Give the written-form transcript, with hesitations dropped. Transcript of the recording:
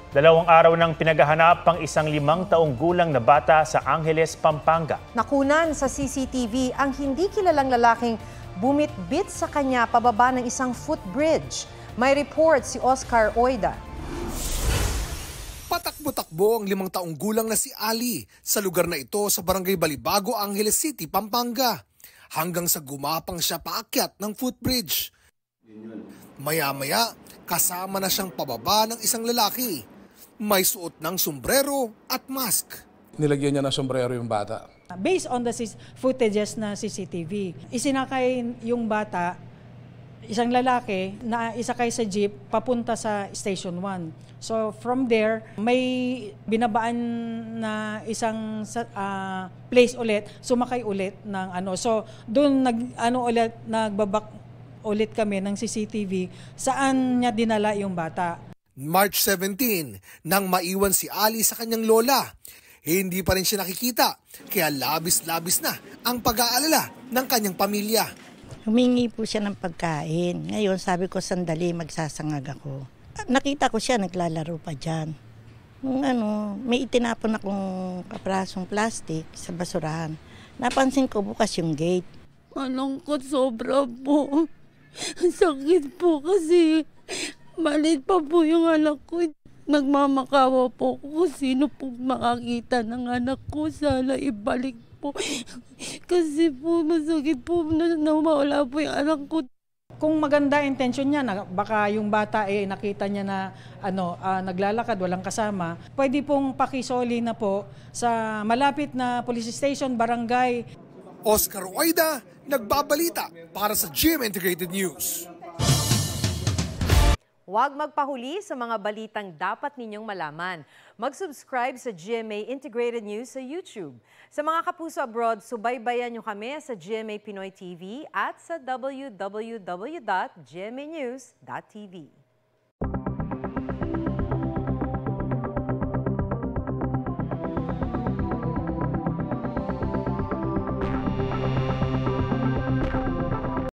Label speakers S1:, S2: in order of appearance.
S1: 2 araw nang pinaghahanap ang isang 5 taong gulang na bata sa Angeles, Pampanga.
S2: Nakunan sa CCTV ang hindi kilalang lalaking bumit-bit sa kanya pababa ng isang footbridge. May report si Oscar Oida.
S3: Patakbo-takbo ang 5 taong gulang na si Ali sa lugar na ito sa Barangay Balibago, Angeles City, Pampanga. Hanggang sa gumapang siya paakyat ng footbridge. Maya-maya, kasama na siyang pababa ng isang lalaki. May suot ng sombrero at mask.
S4: Nilagyan niya ng sombrero yung bata.
S5: Based on the footages na CCTV, isinakay yung bata, isang lalaki na isakay sa jeep papunta sa Station 1. So from there, may binabaan na isang place ulit, sumakay ulit ng ano. So doon nagbabak ulit kami ng CCTV saan niya dinala yung bata.
S3: March 17, nang maiwan si Ali sa kanyang lola. Hindi pa rin siya nakikita, kaya labis-labis na ang pag-aalala ng kanyang pamilya.
S6: Humingi po siya ng pagkain. Ngayon sabi ko sandali magsasangag ako. Nakita ko siya naglalaro pa dyan. May itinapon akong kaprasong plastic sa basurahan. Napansin ko bukas yung gate.
S7: Malungkot sobra po. Sakit po kasi maliit pa po yung anak ko. Nagmamakawa po ko kung sino po makakita ng anak ko. Sana ibalik po. Kasi po masakit po na mawala po yung anak ko.
S5: Kung maganda intention niya, baka yung bata nakita niya na naglalakad, walang kasama, pwede pong pakisoli na po sa malapit na police station, barangay.
S3: Oscar Oida, nagbabalita para sa GMA Integrated News.
S2: Huwag magpahuli sa mga balitang dapat ninyong malaman. Mag-subscribe sa GMA Integrated News sa YouTube. Sa mga kapuso abroad, subaybayan nyo kami sa GMA Pinoy TV at sa www.gmanews.tv.